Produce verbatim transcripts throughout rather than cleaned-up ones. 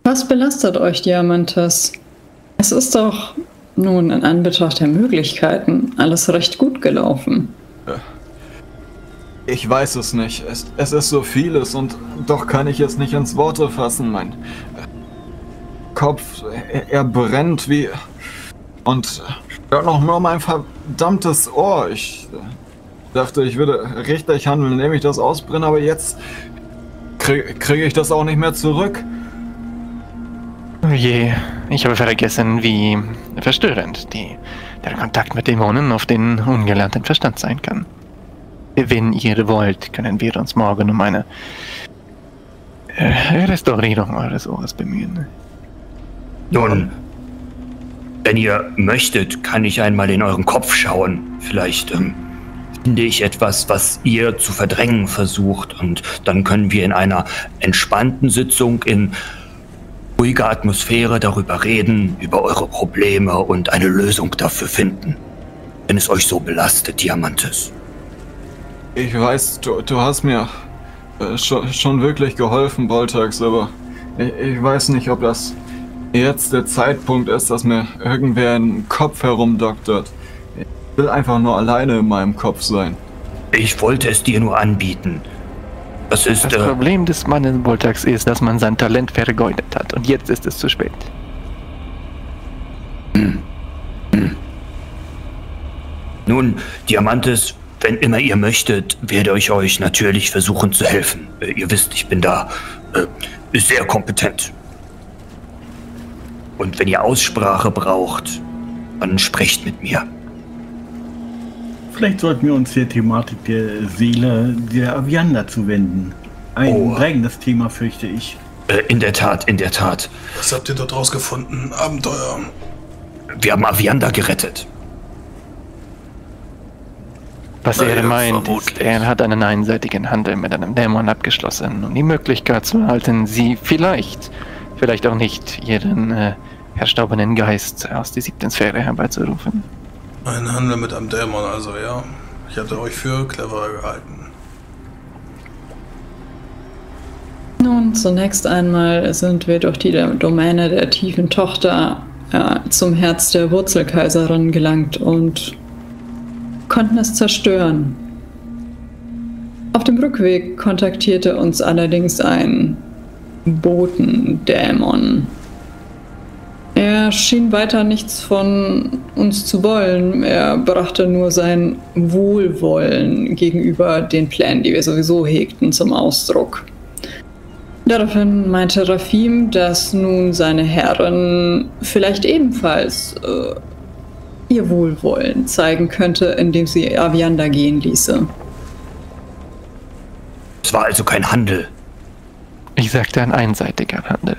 Was belastet euch, Diamantes? Es ist doch nun in Anbetracht der Möglichkeiten alles recht gut gelaufen. Ich weiß es nicht. Es, es ist so vieles und doch kann ich es nicht ins Worte fassen. Mein Kopf, er, er brennt wie... Und hört noch nur mein verdammtes Ohr. Ich dachte, ich würde richtig handeln, indem ich das ausbrenne, aber jetzt kriege krieg ich das auch nicht mehr zurück. Oh je, ich habe vergessen, wie verstörend die, der Kontakt mit Dämonen auf den ungelernten Verstand sein kann. Wenn ihr wollt, können wir uns morgen um eine äh, Restaurierung eures Ohres bemühen. Nun, wenn ihr möchtet, kann ich einmal in euren Kopf schauen. Vielleicht ähm, finde ich etwas, was ihr zu verdrängen versucht. Und dann können wir in einer entspannten Sitzung in ruhiger Atmosphäre darüber reden, über eure Probleme und eine Lösung dafür finden. Wenn es euch so belastet, Diamantes. Ich weiß, du, du hast mir äh, schon, schon wirklich geholfen, Boltax, aber ich, ich weiß nicht, ob das jetzt der Zeitpunkt ist, dass mir irgendwer im Kopf herumdoktert. Ich will einfach nur alleine in meinem Kopf sein. Ich wollte es dir nur anbieten. Das ist, das äh, Problem des Mannes Boltax ist, dass man sein Talent vergeudet hat und jetzt ist es zu spät. Hm. Hm. Nun, Diamantes, wenn immer ihr möchtet, werde ich euch natürlich versuchen zu helfen. Äh, ihr wisst, ich bin da äh, sehr kompetent. Und wenn ihr Aussprache braucht, dann sprecht mit mir. Vielleicht sollten wir uns der Thematik der Seele der Aviander zuwenden. Ein Oh. prägendes Thema, fürchte ich. Äh, in der Tat, in der Tat. Was habt ihr dort rausgefunden? Abenteuer. Wir haben Aviander gerettet. Was Na er ja, meint, vermutlich. ist, er hat einen einseitigen Handel mit einem Dämon abgeschlossen, um die Möglichkeit zu erhalten, sie vielleicht, vielleicht auch nicht, ihren äh, verstorbenen Geist aus der siebten Sphäre herbeizurufen. Ein Handel mit einem Dämon, also ja. Ich hatte euch für cleverer gehalten. Nun, zunächst einmal sind wir durch die Domäne der tiefen Tochter äh, zum Herz der Wurzelkaiserin gelangt und konnten es zerstören. Auf dem Rückweg kontaktierte uns allerdings ein Botendämon. Er schien weiter nichts von uns zu wollen. Er brachte nur sein Wohlwollen gegenüber den Plänen, die wir sowieso hegten, zum Ausdruck. Daraufhin meinte Rafim, dass nun seine Herren vielleicht ebenfalls äh, ihr Wohlwollen zeigen könnte, indem sie Aviander gehen ließe. Es war also kein Handel. Ich sagte ein einseitiger Handel.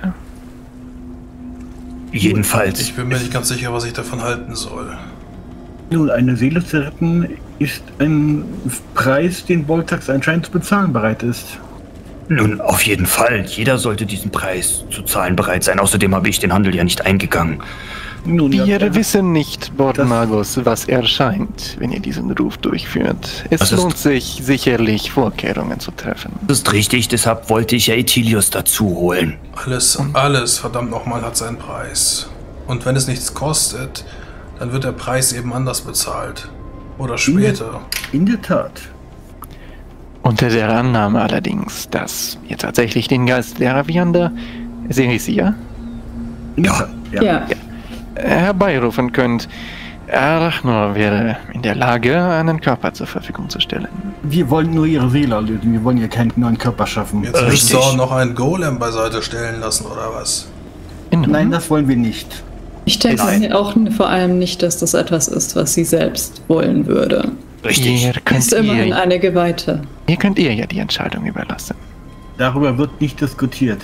Jedenfalls. Ich bin mir nicht ganz sicher, was ich davon halten soll. Nun, eine Seele zu retten ist ein Preis, den Boltax anscheinend zu bezahlen bereit ist. Nun, auf jeden Fall. Jeder sollte diesen Preis zu zahlen bereit sein. Außerdem habe ich den Handel ja nicht eingegangen. Nun, Wir ja, wissen nicht, Bordmagus, was erscheint, wenn ihr diesen Ruf durchführt. Es Das ist- lohnt sich sicherlich, Vorkehrungen zu treffen. Das ist richtig, deshalb wollte ich ja Ethilius dazu holen. Alles, alles, verdammt nochmal, hat seinen Preis. Und wenn es nichts kostet, dann wird der Preis eben anders bezahlt. Oder später. in der Tat. Unter der Annahme allerdings, dass ihr tatsächlich den Geist der Aviander, Serisia, In der Ja. Tat, ja. Ja, herbeirufen könnt. Arachnor wäre in der Lage, einen Körper zur Verfügung zu stellen. Wir wollen nur ihre Seele erlösen. Wir wollen ihr keinen neuen Körper schaffen. Jetzt Äh, willst du richtig. auch noch einen Golem beiseite stellen lassen, oder was? In Nein, das wollen wir nicht. ich denke Nein. auch vor allem nicht, dass das etwas ist, was sie selbst wollen würde. Richtig. Ihr Sie könnt ist immerhin ihr, eine Geweihte. ihr könnt ihr ja die Entscheidung überlassen. Darüber wird nicht diskutiert.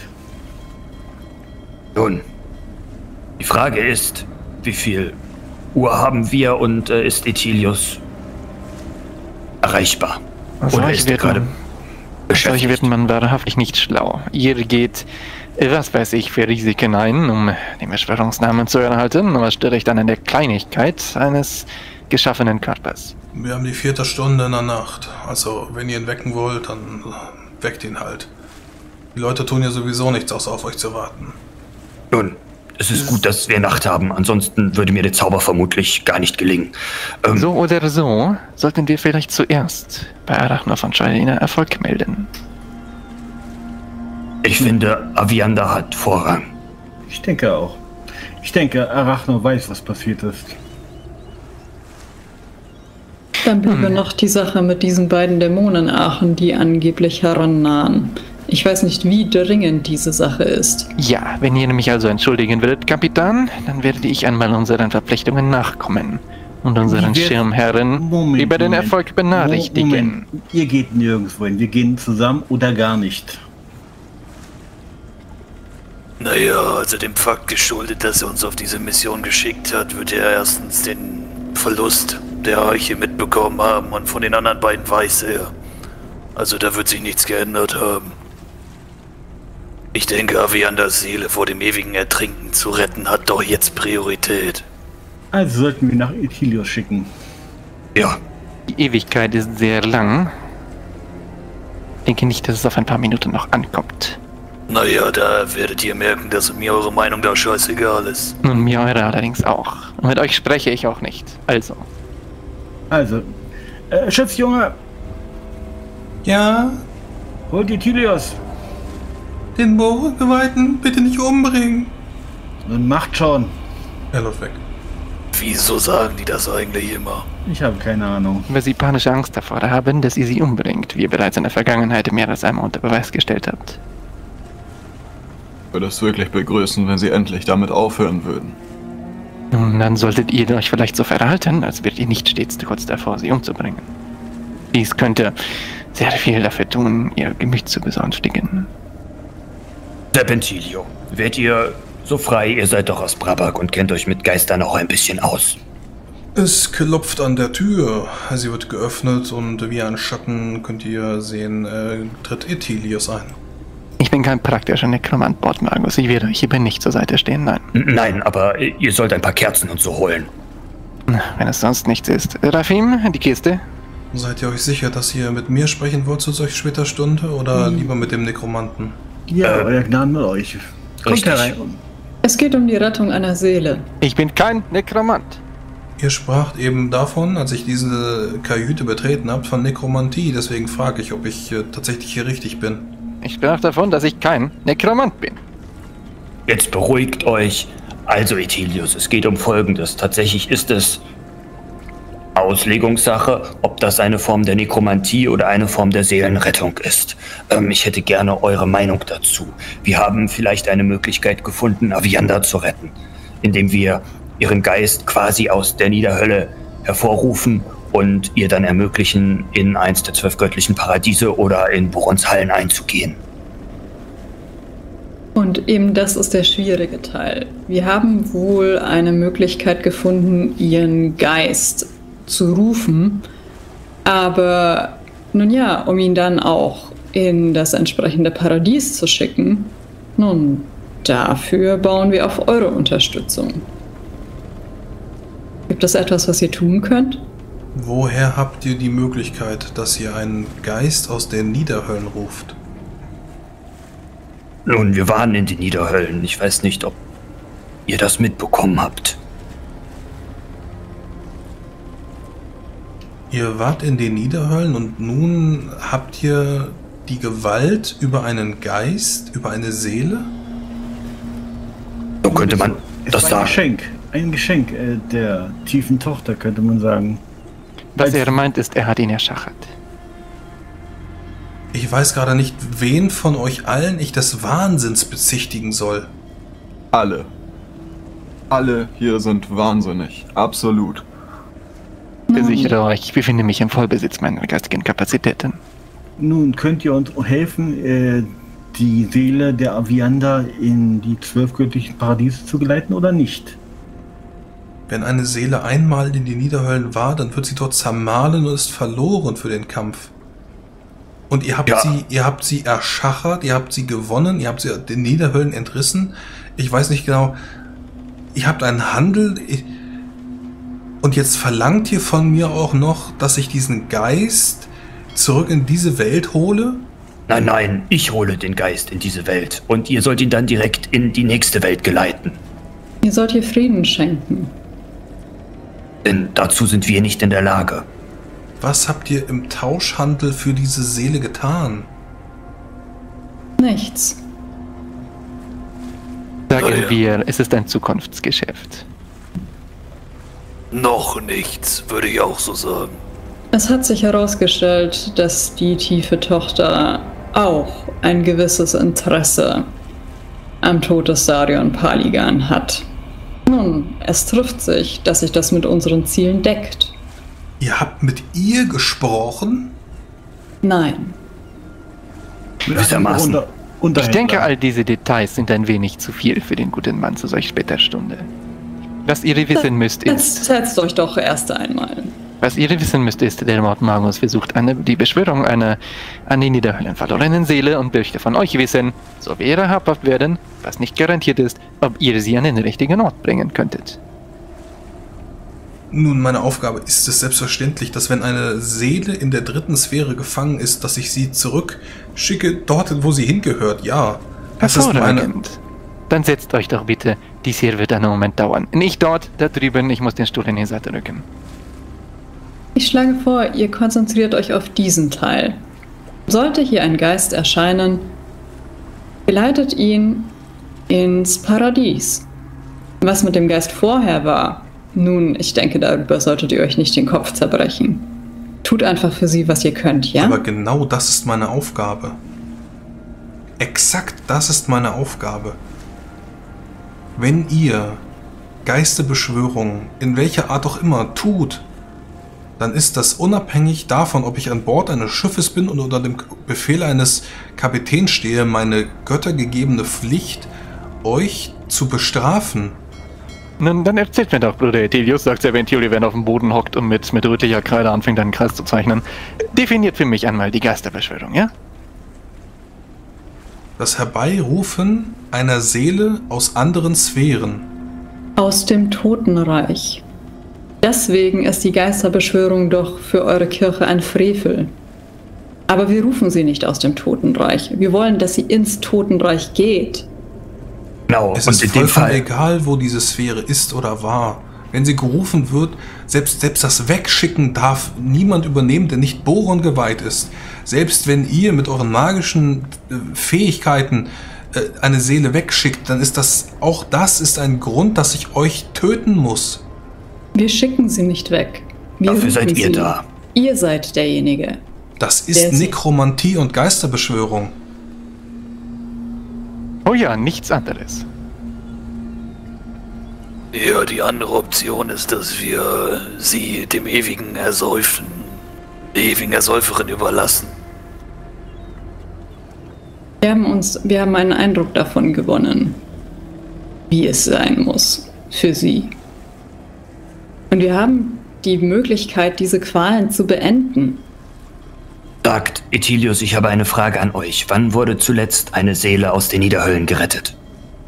Nun, die Frage ist, wie viel Uhr haben wir und äh, ist Ethilius erreichbar? Oder Solch ist er wird gerade man- Solch beschäftigt? wird man wahrhaftig nicht schlau. Ihr geht, äh, was weiß ich, für Risiken ein, um den Beschwörungsnamen zu erhalten, aber störe an der Kleinigkeit eines geschaffenen Körpers. Wir haben die vierte Stunde in der Nacht. Also, wenn ihr ihn wecken wollt, dann weckt ihn halt. Die Leute tun ja sowieso nichts, außer auf euch zu warten. Nun, es ist gut, dass wir Nacht haben, ansonsten würde mir der Zauber vermutlich gar nicht gelingen. Ähm, So oder so sollten wir vielleicht zuerst bei Arachno von Shailina Erfolg melden. Ich finde, Aviander hat Vorrang. Ich denke auch. Ich denke, Arachno weiß, was passiert ist. Dann bliebe Hm. noch die Sache mit diesen beiden Dämonenachen, die angeblich herannahen. Ich weiß nicht, wie dringend diese Sache ist. Ja, wenn ihr mich also entschuldigen würdet, Kapitän, dann werde ich einmal unseren Verpflichtungen nachkommen und unseren Wie wär- Schirmherren Moment, über den Moment. Erfolg benachrichtigen. Moment. Ihr geht nirgendwo hin. Wir gehen zusammen oder gar nicht. Naja, also dem Fakt geschuldet, dass er uns auf diese Mission geschickt hat, wird er erstens den Verlust der Eiche mitbekommen haben und von den anderen beiden weiß er. Also da wird sich nichts geändert haben. Ich denke, Avianders Seele vor dem ewigen Ertrinken zu retten, hat doch jetzt Priorität. Also sollten wir nach Ithilios schicken. Ja, Die Ewigkeit ist sehr lang. Ich denke nicht, dass es auf ein paar Minuten noch ankommt. Naja, da werdet ihr merken, dass mir eure Meinung da scheißegal ist. Und mir eure allerdings auch. Und mit euch spreche ich auch nicht. Also, Also, äh, Schiffsjunge, Ja, holt Ithilios den Bohrgeweihten bitte nicht umbringen. und macht schon. Er läuft weg. Wieso sagen die das eigentlich immer? Ich habe keine Ahnung. weil sie panische Angst davor haben, dass ihr sie umbringt, wie ihr bereits in der Vergangenheit mehr als einmal unter Beweis gestellt habt. Ich würde es wirklich begrüßen, wenn sie endlich damit aufhören würden. Nun, dann solltet ihr euch vielleicht so verhalten, als wärt ihr nicht stets kurz davor, sie umzubringen. Dies könnte sehr viel dafür tun, ihr Gemüt zu besänftigen. Serpentilio, werdet ihr so frei? Ihr seid doch aus Brabak und kennt euch mit Geistern auch ein bisschen aus. Es klopft an der Tür. Sie wird geöffnet und wie ein Schatten könnt ihr sehen, äh, tritt Ithilios ein. Ich bin kein praktischer Nekromant, Bordmagus. Ich werde euch hierbei nicht zur Seite stehen, nein. N- Nein, aber ihr sollt ein paar Kerzen und so holen. Wenn es sonst nichts ist. Rafim, die Kiste? Seid ihr euch sicher, dass ihr mit mir sprechen wollt zu solch später Stunde oder lieber mit dem Nekromanten? Ja, Äh, euer Gnaden mit euch. Kommt richtig. herein. Es geht um die Rettung einer Seele. Ich bin kein Nekromant. Ihr spracht eben davon, als ich diese Kajüte betreten habt, von Nekromantie. Deswegen frage ich, ob ich äh, tatsächlich hier richtig bin. Ich sprach davon, dass ich kein Nekromant bin. Jetzt beruhigt euch. Also, Ithilios, es geht um Folgendes. Tatsächlich ist es Auslegungssache, ob das eine Form der Nekromantie oder eine Form der Seelenrettung ist. Ähm, ich hätte gerne eure Meinung dazu. Wir haben vielleicht eine Möglichkeit gefunden, Aviander zu retten, indem wir ihren Geist quasi aus der Niederhölle hervorrufen und ihr dann ermöglichen, in eins der zwölf göttlichen Paradiese oder in Borons Hallen einzugehen. Und eben das ist der schwierige Teil. Wir haben wohl eine Möglichkeit gefunden, ihren Geist zu rufen, aber nun ja, um ihn dann auch in das entsprechende Paradies zu schicken, nun, dafür bauen wir auf eure Unterstützung. Gibt es etwas, was ihr tun könnt? Woher habt ihr die Möglichkeit, dass ihr einen Geist aus den Niederhöllen ruft? Nun, wir waren in den Niederhöllen. Ich weiß nicht, ob ihr das mitbekommen habt. Ihr wart in den Niederhöllen und nun habt ihr die Gewalt über einen Geist, über eine Seele? So könnte man Es das war ein sagen. Geschenk. Ein Geschenk äh, der tiefen Tochter, könnte man sagen. Was Als- er meint, ist, er hat ihn erschachert. Ich weiß gerade nicht, wen von euch allen ich des Wahnsinns bezichtigen soll. Alle. Alle hier sind wahnsinnig. Absolut. Ich versichere euch, ich befinde mich im Vollbesitz meiner geistigen Kapazitäten. Nun könnt ihr uns helfen, äh, die Seele der Aviander in die zwölf göttlichen Paradiese zu geleiten oder nicht? Wenn eine Seele einmal in die Niederhöllen war, dann wird sie dort zermahlen und ist verloren für den Kampf. Und ihr habt Ja. sie, ihr habt sie erschachert, ihr habt sie gewonnen, ihr habt sie den Niederhöllen entrissen. Ich weiß nicht genau. Ihr habt einen Handel. Und jetzt verlangt ihr von mir auch noch, dass ich diesen Geist zurück in diese Welt hole? Nein, nein, ich hole den Geist in diese Welt und ihr sollt ihn dann direkt in die nächste Welt geleiten. Ihr sollt ihr Frieden schenken. Denn dazu sind wir nicht in der Lage. Was habt ihr im Tauschhandel für diese Seele getan? Nichts. Sagen Oh ja. wir, es ist ein Zukunftsgeschäft. Noch nichts, würde ich auch so sagen. Es hat sich herausgestellt, dass die tiefe Tochter auch ein gewisses Interesse am Tod des Darion Paligan hat. Nun, es trifft sich, dass sich das mit unseren Zielen deckt. Ihr habt mit ihr gesprochen? Nein. Gewissermaßen. Unter, Ich Unterhändler. denke, all diese Details sind ein wenig zu viel für den guten Mann zu solch später Stunde. Was ihr wissen müsst Jetzt ist, setzt euch doch erst einmal. was ihr wissen müsst ist, der Mord Magus versucht eine, die Beschwörung einer an die Niederhöllen verlorenen Seele und möchte von euch wissen, so wäre habhaft werden, was nicht garantiert ist, ob ihr sie an den richtigen Ort bringen könntet. Nun, meine Aufgabe ist es selbstverständlich, dass wenn eine Seele in der dritten Sphäre gefangen ist, dass ich sie zurückschicke, dort, wo sie hingehört, ja. Das ist meine... Hervorragend. Dann setzt euch doch bitte, dies hier wird einen Moment dauern. Nicht dort, da drüben, ich muss den Stuhl in die Seite rücken. Ich schlage vor, ihr konzentriert euch auf diesen Teil. Sollte hier ein Geist erscheinen, geleitet ihn ins Paradies. Was mit dem Geist vorher war, nun, ich denke, darüber solltet ihr euch nicht den Kopf zerbrechen. Tut einfach für sie, was ihr könnt, ja? Aber genau das ist meine Aufgabe. Exakt das ist meine Aufgabe. Wenn ihr Geisterbeschwörungen, in welcher Art auch immer, tut, dann ist das unabhängig davon, ob ich an Bord eines Schiffes bin und unter dem Befehl eines Kapitäns stehe, meine göttergegebene Pflicht, euch zu bestrafen. Nun, dann erzählt mir doch, Bruder Etilius, sagt Serventioli, wenn er auf dem Boden hockt und mit, mit rötlicher Kreide anfängt, einen Kreis zu zeichnen. Definiert für mich einmal die Geisterbeschwörung, ja? Das Herbeirufen einer Seele aus anderen Sphären. Aus dem Totenreich. Deswegen ist die Geisterbeschwörung doch für eure Kirche ein Frevel. Aber wir rufen sie nicht aus dem Totenreich. Wir wollen, dass sie ins Totenreich geht. Genau, Es und ist in dem vollkommen Fall, egal, wo diese Sphäre ist oder war. Wenn sie gerufen wird, selbst, selbst das Wegschicken darf niemand übernehmen, der nicht Boron geweiht ist. Selbst wenn ihr mit euren magischen äh, Fähigkeiten äh, eine Seele wegschickt, dann ist das, auch das ist ein Grund, dass ich euch töten muss. Wir schicken sie nicht weg. Wir dafür seid rufen ihr sie. da. Ihr seid derjenige. Das Der ist ist- Nekromantie und Geisterbeschwörung. Oh ja, nichts anderes. Ja, die andere Option ist, dass wir sie dem ewigen Ersäufen, der ewigen Ersäuferin überlassen. Wir haben uns, wir haben einen Eindruck davon gewonnen, wie es sein muss für sie. Und wir haben die Möglichkeit, diese Qualen zu beenden. Sagt Etilius, ich habe eine Frage an euch. Wann wurde zuletzt eine Seele aus den Niederhöllen gerettet?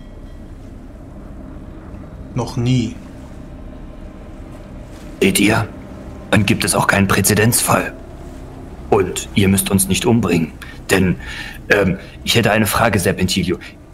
Noch nie. Seht ihr? Dann gibt es auch keinen Präzedenzfall. Und ihr müsst uns nicht umbringen. Denn ähm, ich hätte eine Frage, Serpentilio.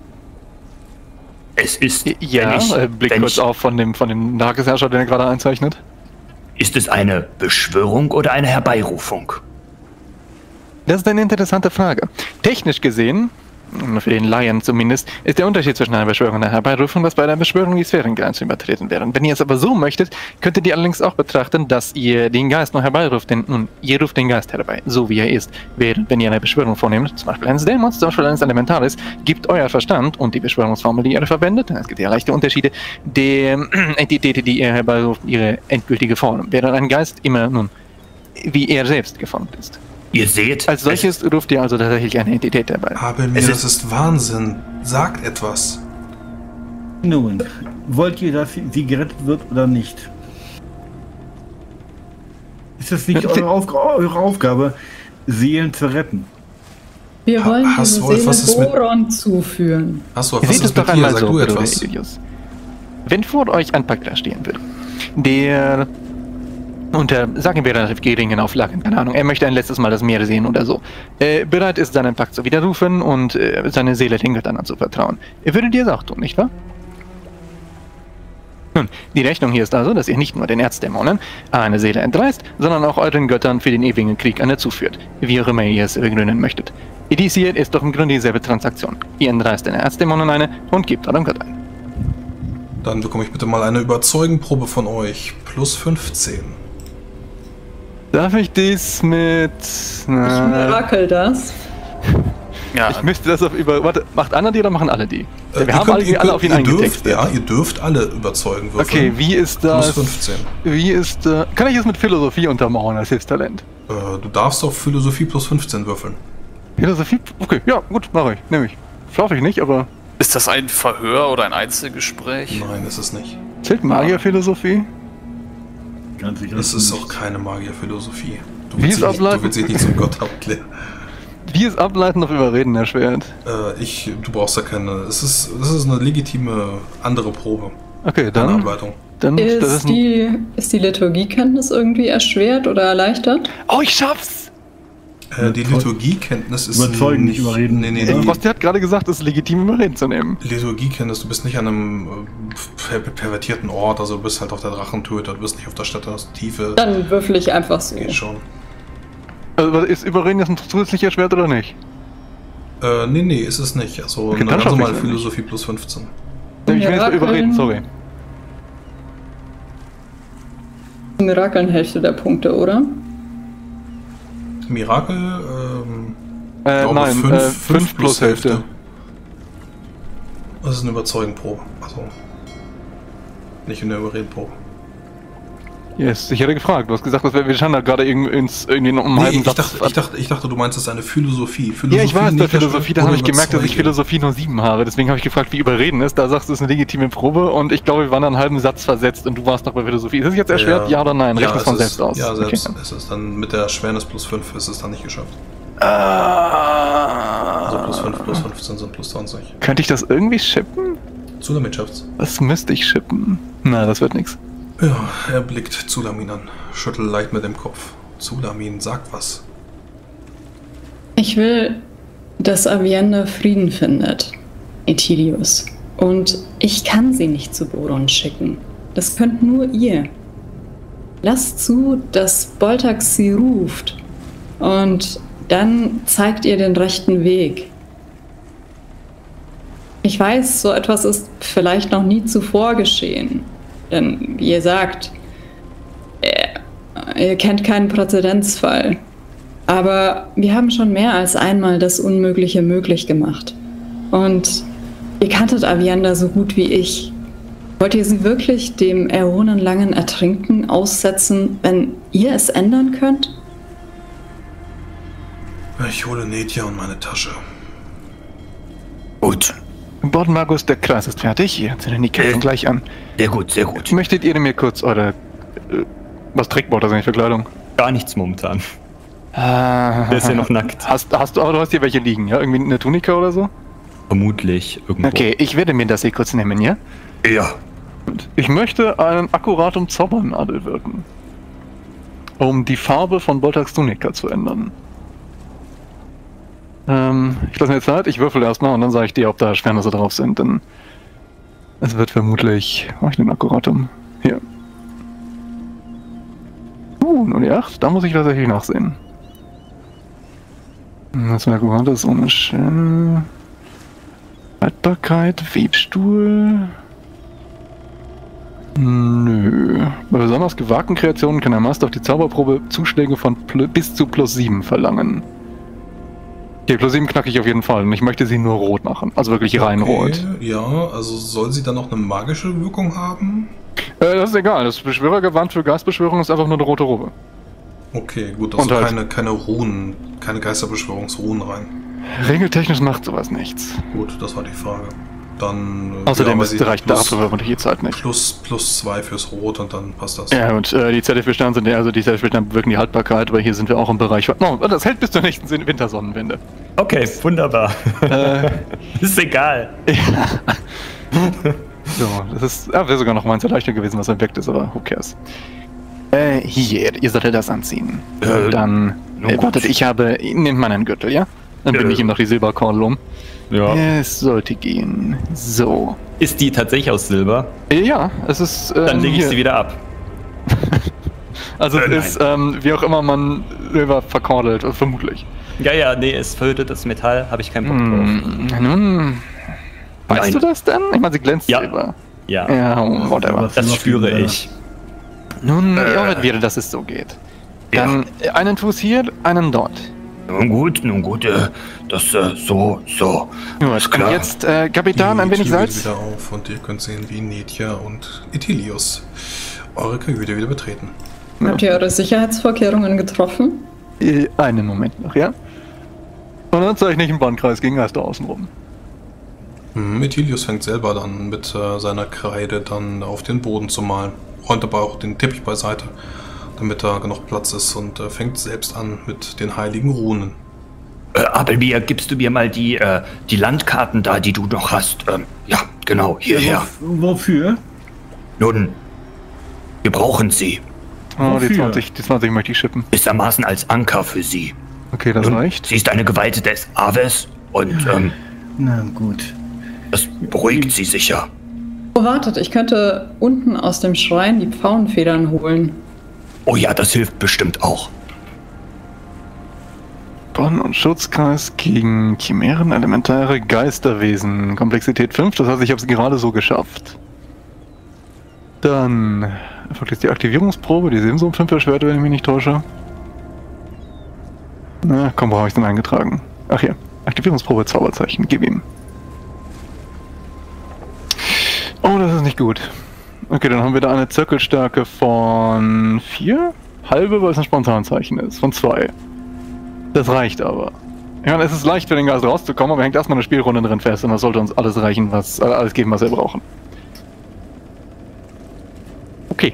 Es ist, Ja, wenn ich, äh, Blick wenn kurz ich, auf von dem, von dem Tagesherrscher, den er gerade einzeichnet. ist es eine Beschwörung oder eine Herbeirufung? Das ist eine interessante Frage. Technisch gesehen, für den Laien zumindest, ist der Unterschied zwischen einer Beschwörung und einer Herbeirufung, dass bei einer Beschwörung die Sphärengrenze übertreten wäre. Und wenn ihr es aber so möchtet, könntet ihr allerdings auch betrachten, dass ihr den Geist noch herbeiruft, denn nun, ihr ruft den Geist herbei, so wie er ist. Während, wenn ihr eine Beschwörung vornehmt, zum Beispiel eines Dämons, zum Beispiel eines Elementaris, gibt euer Verstand und die Beschwörungsformel, die ihr verwendet, es gibt ja leichte Unterschiede, der Entität, die ihr herbeiruft, ihre endgültige Form, während ein Geist immer, nun, wie er selbst geformt ist. Ihr seht, Als solches ruft ihr also tatsächlich eine Entität herbei. Aber mir, Es das ist Wahnsinn. Sagt etwas. Nun, wollt ihr, dass sie- sie gerettet wird oder nicht? Ist es nicht eure, Aufg eure Aufgabe, Seelen zu retten? Wir Ha- wollen Hass, diese Wolf, was ist Seele mit- Boron zuführen. Achso, Ihr was seht es ist doch mit dir? einmal Sag so, du Bruder etwas. Etilius. Wenn vor euch ein Pakt stehen würde, der unter, sagen wir, relativ geringen Auflagen, keine Ahnung, er möchte ein letztes Mal das Meer sehen oder so, äh, bereit ist, seinen Pakt zu widerrufen und äh, seine Seele den Göttern anzuvertrauen. Er würde dir das auch tun, nicht wahr? Nun, die Rechnung hier ist also, dass ihr nicht nur den Erzdämonen eine Seele entreißt, sondern auch euren Göttern für den ewigen Krieg eine zuführt, wie auch immer ihr es begründen möchtet. Dies hier ist doch im Grunde dieselbe Transaktion. Ihr entreißt den Erzdämonen eine und gebt eurem Gott ein. Dann bekomme ich bitte mal eine Überzeugenprobe von euch. Plus fünfzehn. Darf ich dies mit... Ich mirakel das. Ja, Ich müsste das auf über... Warte, macht einer die oder machen alle die? Äh, Wir ihr haben könnt- alle, ihr alle könnt- auf ihn ihr dürft, eingetextet. Ja, ihr dürft alle überzeugen würfeln. Okay, wie ist das... Plus fünfzehn. Wie ist... Äh, kann ich es mit Philosophie untermauern als Hilfstalent? Äh, du darfst auf Philosophie plus fünfzehn würfeln. Philosophie? Okay, ja, gut, mache ich. Nehme ich. Schaffe ich nicht, aber... ist das ein Verhör oder ein Einzelgespräch? Nein, ist es nicht. Zählt Magierphilosophie? Ganz sicher. Es ist auch keine Magierphilosophie. Du Wie willst ist dich nicht- ableiten? du willst dich nicht zum Gott abklären. Wie ist Ableiten auf Überreden erschwert? Äh, ich, du brauchst ja keine. Es ist, es ist eine legitime andere Probe. Okay, Keine dann... Ableitung. dann das Ist ist ein, die, ist die Liturgiekenntnis irgendwie erschwert oder erleichtert? oh, ich schaff's! Äh, die Liturgiekenntnis ist Überzeugen, nicht überreden. Nee, nee, Äh, die Frosty hat gerade gesagt, es ist legitim, Überreden zu nehmen. Liturgiekenntnis, du bist nicht an einem äh, per pervertierten Ort, also du bist halt auf der Drachentöter, du bist nicht auf der Stadt aus Tiefe. Dann würfel ich einfach so. Geht schon. Also, ist Überreden jetzt ein zusätzlicher Schwert oder nicht? Äh, nee, nee, ist es nicht. Also Okay, eine dann ganz schaff ich's normale ja Philosophie plus fünfzehn. Nee, ich will jetzt Mirakeln. Überreden, sorry. Mirakeln Hälfte der Punkte, oder? Mirakel, ähm, Äh, glaube, nein, fünf- äh, fünf fünf plus Hälfte. Das ist eine Überzeugenprobe. Also nicht eine Überredenprobe. Yes, ich hätte gefragt. Du hast gesagt, dass wir, wir schauen da gerade irgendwie ins, irgendwie um einen Nee, halben ich Satz. dachte, ich, dachte, ich dachte, du meinst, das ist eine Philosophie. Philosophie ja, ich weiß, bei nicht Philosophie, da oder habe ich gemerkt, dass ich Überzeugen. Philosophie nur sieben habe. Deswegen habe ich gefragt, wie Überreden ist. Da sagst du, es ist eine legitime Probe und ich glaube, wir waren da einen halben Satz versetzt und du warst noch bei Philosophie. Ist es jetzt erschwert? Ja, oder nein? Rechne es von ist- selbst aus. Ja, selbst. Okay. Es ist dann mit der Erschwernis plus fünf ist es dann nicht geschafft. Ah, Also plus fünf plus fünfzehn sind plus zwanzig. könnte ich das irgendwie shippen? Zu damit schafft's. Das müsste ich shippen. Na, das wird nix. Ja, er blickt Zulamin an, schüttelt leicht mit dem Kopf. Zulamin, sag was. Ich will, dass Avienda Frieden findet, Etilius. Und ich kann sie nicht zu Boron schicken. Das könnt nur ihr. Lasst zu, dass Boltax sie ruft. Und dann zeigt ihr den rechten Weg. Ich weiß, so etwas ist vielleicht noch nie zuvor geschehen. Denn, wie ihr sagt, äh, ihr kennt keinen Präzedenzfall. Aber wir haben schon mehr als einmal das Unmögliche möglich gemacht. Und ihr kanntet Avienda so gut wie ich. Wollt ihr sie wirklich dem äonenlangen Ertrinken aussetzen, wenn ihr es ändern könnt? Ich hole Nedja und meine Tasche. Gut, Bord Magus, der Kreis ist fertig. Ihr zündet die Kerzen Äh. gleich an. sehr gut, sehr gut. Möchtet ihr mir kurz eure... Äh, was trägt Bord, das eigentlich für Kleidung? Gar nichts momentan. Ah, Der ist ja noch nackt. Hast, hast du, aber du hast hier welche liegen, ja? Irgendwie eine Tunika oder so? Vermutlich irgendwo. Okay, ich werde mir das hier kurz nehmen, ja? Ja, Und ich möchte einen akkuratum Zaubernadel wirken. Um die Farbe von Boltax Tunika zu ändern. Ähm, ich lasse mir jetzt Zeit, ich würfel erstmal und dann sage ich dir, ob da Schwernisse drauf sind, denn es wird vermutlich... Mach ich den Akkuratum? Hier. Uh, nur die acht, da muss ich tatsächlich nachsehen. Das wäre gut, das ist ohne Schell. Haltbarkeit, Webstuhl. Nö. Bei besonders gewagten Kreationen kann der Master auf die Zauberprobe Zuschläge von pl- bis zu plus sieben verlangen. Okay, plus sieben knacke ich auf jeden Fall und ich möchte sie nur rot machen. Also wirklich rein rot. Ja, also soll sie dann noch eine magische Wirkung haben? Äh, das ist egal. Das Beschwörergewand für Geistbeschwörung ist einfach nur eine rote Robe. Okay, gut, also Und halt- keine, keine Runen, keine Geisterbeschwörungsrunen rein. Regeltechnisch macht sowas nichts. Gut, das war die Frage. Dann. äh, Außerdem ja, ist weiß es ich reicht nicht, dafür, aber die Zeit nicht. Plus, plus zwei fürs Rot und dann passt das. Ja, und äh, die Zertifizierten sind ja, also die Zertifizierten bewirken die Haltbarkeit, aber hier sind wir auch im Bereich. No, das hält bis zur nächsten Sin- Wintersonnenwende. Okay, wunderbar. äh, Ist egal. so, das ist, ja, wäre sogar noch meins leichter gewesen, was entweckt ist, aber who cares. Äh, hier, ihr solltet das anziehen. Äh, Dann, nun äh, gut. wartet, ich habe, nehmt mal einen Gürtel, ja? Dann binde Äh. ich ihm noch die Silberkordel um. Ja. Es sollte gehen. So. Ist die tatsächlich aus Silber? Äh, Ja, es ist, ähm, Dann lege ich hier. sie wieder ab. Also Äh, es ist, ähm, wie auch immer man Silber verkordelt, äh, vermutlich. Ja, ja, nee, es verhüttetes Metall, habe ich keinen Bock drauf. Hm, nun, weißt Nein. du das denn? Ich meine, sie glänzt Ja. Silber. Ja, Ja, whatever. Was das noch spüre wieder- ich. Nun, Äh. ihr hört wieder, dass es so geht. Ja. Dann äh, einen Fuß hier, einen dort. Nun gut, nun gut, äh, das äh, so, so. Gut, Ist und klar. jetzt, äh, Kapitän, ein Die wenig Tür geht Salz. wieder auf und ihr könnt sehen, wie Netja und Ithilius eure Kajüte wieder betreten. Habt ihr eure Sicherheitsvorkehrungen getroffen? Äh, einen Moment noch, ja? Und dann zeichne ich einen Bandkreis gegen Geister außenrum. Hm, Ithilius fängt selber dann mit äh, seiner Kreide dann auf den Boden zu malen. Räumt aber auch den Teppich beiseite, damit da genug Platz ist und äh, fängt selbst an mit den heiligen Runen. Äh, Abelbier, gibst du mir mal die, äh, die Landkarten da, die du noch hast? Ähm, ja, genau, hierher. Wo- Wofür? Nun, wir brauchen sie. Oh, die Wofür? zwanzig, die zwanzig möchte ich schippen. Gewissermaßen als Anker für sie. Okay, das Nun, reicht. sie ist eine Geweihte des Aves und ähm, Na gut. das beruhigt sie sicher. Oh, wartet, ich könnte unten aus dem Schrein die Pfauenfedern holen. Oh ja, das hilft bestimmt auch. Bonn- und Schutzkreis gegen Chimären, elementare Geisterwesen. Komplexität fünf, das heißt, ich habe es gerade so geschafft. Dann erfolgt jetzt die Aktivierungsprobe, die ist ebenso um fünf erschwert, wenn ich mich nicht täusche. Na, komm, wo habe ich denn eingetragen? Ach ja, Aktivierungsprobe, Zauberzeichen, gib ihm. Oh, das ist nicht gut. Okay, dann haben wir da eine Zirkelstärke von vier, halbe, weil es ein Spontanzeichen ist, von zwei. Das reicht aber. Ich meine, es ist leicht für den Geist rauszukommen, aber er hängt erstmal eine Spielrunde drin fest und das sollte uns alles reichen, was, äh, alles geben, was wir brauchen. Okay.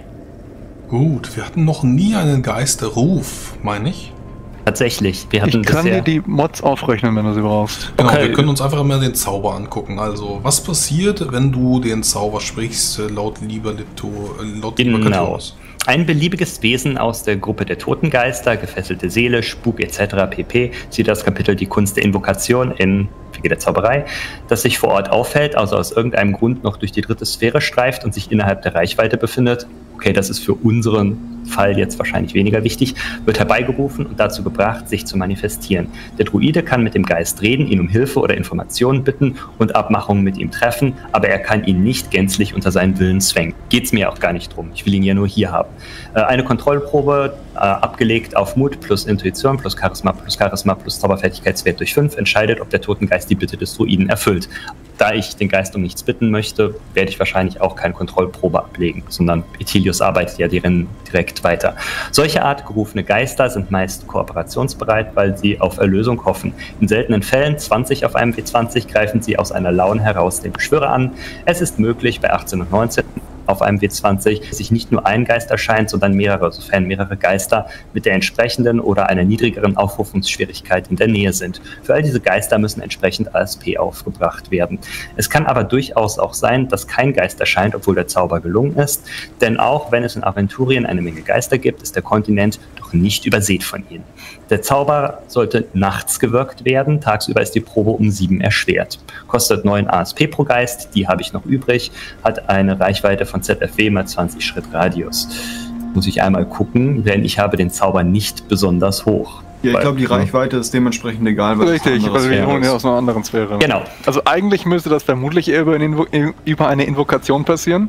Gut, wir hatten noch nie einen Geisterruf, meine ich. Tatsächlich, wir hatten Ich kann bisher... dir die Mods aufrechnen, wenn du sie brauchst. Genau, Okay. wir können uns einfach immer den Zauber angucken. Also, was passiert, wenn du den Zauber sprichst, äh, laut lieber Lito, äh, laut lieber Genau. Catullus? Ein beliebiges Wesen aus der Gruppe der Totengeister, gefesselte Seele, Spuk et cetera pp. Sieht das Kapitel Die Kunst der Invokation in Wege der Zauberei, das sich vor Ort auffällt, also aus irgendeinem Grund noch durch die dritte Sphäre streift und sich innerhalb der Reichweite befindet. Okay, das ist für unseren Fall jetzt wahrscheinlich weniger wichtig, wird herbeigerufen und dazu gebracht, sich zu manifestieren. Der Druide kann mit dem Geist reden, ihn um Hilfe oder Informationen bitten und Abmachungen mit ihm treffen, aber er kann ihn nicht gänzlich unter seinen Willen zwängen. Geht's mir auch gar nicht drum. Ich will ihn ja nur hier haben. Äh, eine Kontrollprobe, äh, abgelegt auf Mut plus Intuition plus Charisma plus Charisma plus Zauberfertigkeitswert durch fünf, entscheidet, ob der Totengeist die Bitte des Druiden erfüllt. Da ich den Geist um nichts bitten möchte, werde ich wahrscheinlich auch keine Kontrollprobe ablegen, sondern Ithilius arbeitet ja deren direkt weiter. Solche Art gerufene Geister sind meist kooperationsbereit, weil sie auf Erlösung hoffen. In seltenen Fällen, zwanzig auf einem W zwanzig, greifen sie aus einer Laune heraus den Beschwörer an. Es ist möglich, bei achtzehn und neunzehn auf einem W zwanzig sich nicht nur ein Geist erscheint, sondern mehrere, sofern mehrere Geister mit der entsprechenden oder einer niedrigeren Aufrufungsschwierigkeit in der Nähe sind. Für all diese Geister müssen entsprechend A S P aufgebracht werden. Es kann aber durchaus auch sein, dass kein Geist erscheint, obwohl der Zauber gelungen ist, denn auch wenn es in Aventurien eine Menge Geister gibt, ist der Kontinent doch nicht übersät von ihnen. Der Zauber sollte nachts gewirkt werden, tagsüber ist die Probe um sieben erschwert. Kostet neun A S P pro Geist, die habe ich noch übrig, hat eine Reichweite von Z F W mal zwanzig Schritt Radius. Muss ich einmal gucken, denn ich habe den Zauber nicht besonders hoch. Ja, ich Weil- glaube, die Reichweite ist dementsprechend egal, weil Richtig, das weil anderes wir wäre. holen ja aus einer anderen Sphäre. Genau. Also eigentlich müsste das vermutlich eher über eine, Invo über eine Invokation passieren.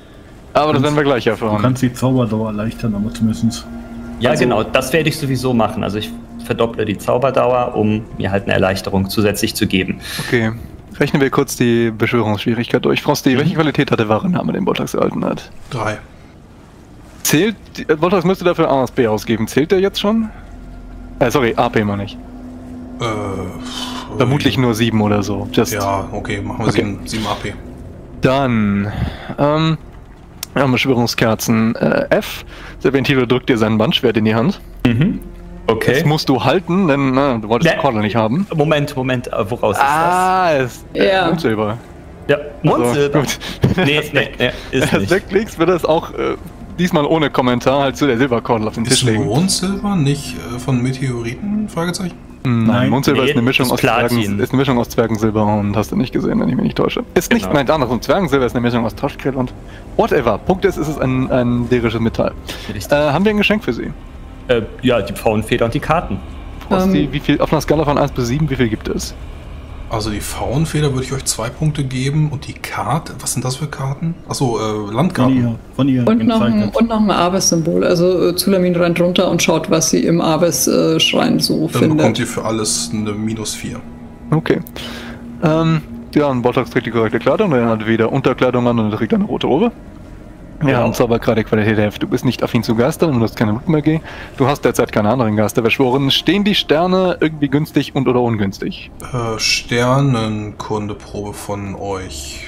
Aber das werden wir gleich Du erfahren. kannst die Zauberdauer erleichtern, aber zumindest. Ja, Also- genau, das werde ich sowieso machen. Also ich verdopple die Zauberdauer, um mir halt eine Erleichterung zusätzlich zu geben. Okay. Rechnen wir kurz die Beschwörungsschwierigkeit durch. Frosty, welche Qualität hat der wahre Name, den Voltax erhalten hat? Drei. Zählt, die- äh, Voltax müsste dafür A S P ausgeben. Zählt der jetzt schon? Äh, sorry, A P meine ich. Äh, Vermutlich nur sieben oder so. Just. Ja, okay, machen wir Okay. sieben, sieben A P. Dann, ähm, wir haben Beschwörungskerzen äh, F. Der Ventile drückt dir sein Bandschwert in die Hand. Mhm. Okay. Das musst du halten, denn na, du wolltest Ja. die Kordel nicht haben. Moment, Moment, äh, woraus ist Ah, es Ja. Mondsilber. das? Ja, Mondsilber. Also, gut. Nee, nee, nee, ist Wenn du es nicht. weglegst, wird das auch äh, diesmal ohne Kommentar halt zu der Silberkordel auf den Tisch Ist legen. Mondsilber nicht äh, von Meteoriten? Fragezeichen? Nein, Nein. Mondsilber Nee, ist eine Mischung ist aus Platin. Zwergen, ist eine Mischung aus Zwergensilber und hast du nicht gesehen, wenn ich mich nicht täusche. Ist nicht, Genau. nein, andersrum. Zwergensilber ist eine Mischung aus Toschkrill und whatever. Punkt ist, ist es ein, ein derisches Metall. Richtig. Äh, haben wir ein Geschenk für Sie? Äh, ja, die Pfauenfeder und die Karten. Frosty, Ähm. wie viel, auf einer Skala von eins bis sieben, wie viel gibt es? Also die Faunfeder würde ich euch zwei Punkte geben und die Karte, was sind das für Karten? Achso, äh, Von Landkarten. ihr, von ihr Und noch, ein, gezeichnet. und noch ein Aves-Symbol. Also äh, Zulamin rennt runter und schaut, was sie im Aves-Schrein so Dann bekommt findet. ihr für alles eine minus vier. Okay. Ähm, ja, ein Boltax trägt die korrekte Kleidung, er hat wieder Unterkleidung an und er trägt eine rote Robe. Ja, Genau. und Zaubergrad der Qualität Hälfte. Du bist nicht affin zu Geistern und du hast keine Blutmagie. Du hast derzeit keine anderen Geister verschworen. Stehen die Sterne irgendwie günstig und oder ungünstig? Äh, Sternenkundeprobe von euch.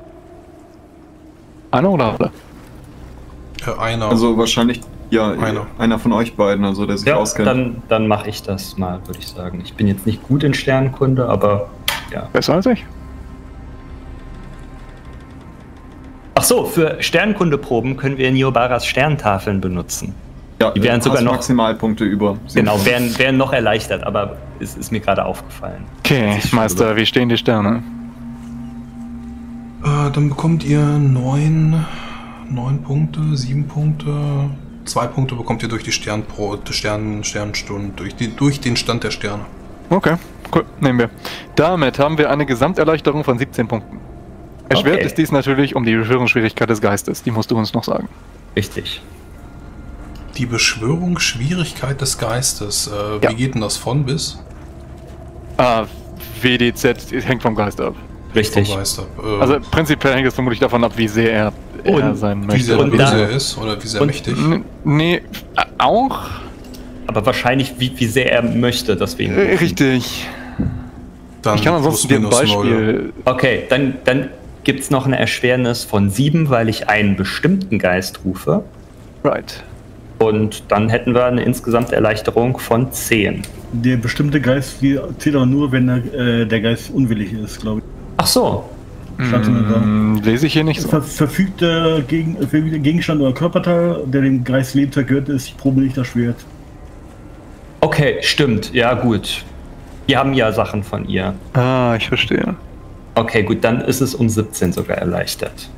Einer oder alle? Äh, einer. Also wahrscheinlich, ja, Einer. einer von euch beiden, also der sich Ja, auskennt. dann, dann mache ich das mal, würde ich sagen. Ich bin jetzt nicht gut in Sternenkunde, aber ja. Besser als ich? Ach so, für Sternenkundeproben können wir Niobaras Sterntafeln benutzen. ja, die wären du sogar hast noch- Maximalpunkte über. Genau, wären, wären noch erleichtert, aber es ist mir gerade aufgefallen. Okay, Das ist schon Meister, über- wie stehen die Sterne? Äh, dann bekommt ihr neun, neun Punkte, sieben Punkte. Zwei Punkte bekommt ihr durch die Sternpro, die Stern, Sternstunden, durch, die, durch den Stand der Sterne. Okay, cool, nehmen wir. Damit haben wir eine Gesamterleichterung von siebzehn Punkten. Erschwert Okay. ist dies natürlich um die Beschwörungsschwierigkeit des Geistes. Die musst du uns noch sagen. Richtig. Die Beschwörungsschwierigkeit des Geistes. Äh, Ja. Wie geht denn das von bis? Ah, W D Z hängt vom Geist ab. Richtig. Vom Geist ab. Äh, Also prinzipiell hängt es vermutlich davon ab, wie sehr er, er Und sein wie möchte. sehr und böse da- er ist oder wie sehr und- mächtig. N- Nee, äh, auch? Aber wahrscheinlich, wie, wie sehr er möchte, deswegen. Äh, Richtig. Dann Ich kann ansonsten dir ein plus, minus null. Beispiel. Okay, dann, dann gibt es noch eine Erschwernis von sieben, weil ich einen bestimmten Geist rufe. Right. Und dann hätten wir eine insgesamte Erleichterung von zehn. Der bestimmte Geist die zählt aber nur, wenn der, äh, der Geist unwillig ist, glaube ich. Ach so. Stand in der- Mm, lese ich hier nicht so. Ver verfügter Gegen verfügter Gegenstand oder Körperteil, der dem Geist Lebtag gehört, ist, ich probe nicht das Schwert. Okay, stimmt. Ja, gut. Wir haben ja Sachen von ihr. Ah, ich verstehe. Okay, gut, dann ist es um siebzehn sogar erleichtert.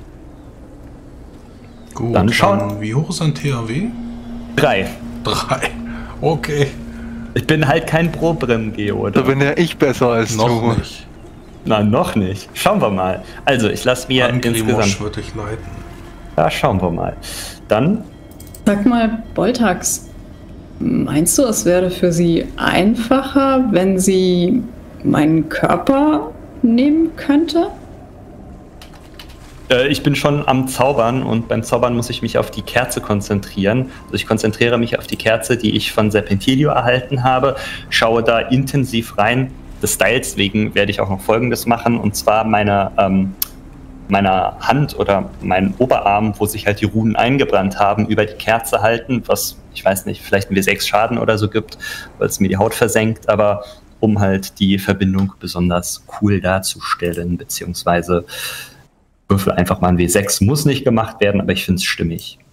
Gut, Dann dann schauen. wie hoch ist ein T H W? Drei. Drei. Okay. Ich bin halt kein Pro-Brim-Geo, Da oder? bin ja ich besser als Noch du. nicht. Na, noch nicht. Schauen wir mal. Also, ich lasse mir Angrimosch insgesamt... wird dich leiten. Ja, schauen wir mal. Dann, Sag mal, Boltax, meinst du, es wäre für sie einfacher, wenn sie meinen Körper nehmen könnte? äh, ich bin schon am Zaubern und beim Zaubern muss ich mich auf die Kerze konzentrieren. Also ich konzentriere mich auf die Kerze, die ich von Serpentilio erhalten habe, schaue da intensiv rein. Des Styles wegen werde ich auch noch Folgendes machen, und zwar meine, ähm, meiner Hand oder meinen Oberarm, wo sich halt die Runen eingebrannt haben, über die Kerze halten, was, ich weiß nicht, vielleicht ein W sechs Schaden oder so gibt, weil es mir die Haut versenkt, aber um halt die Verbindung besonders cool darzustellen, beziehungsweise Würfel einfach mal ein W sechs, muss nicht gemacht werden, aber ich finde es stimmig.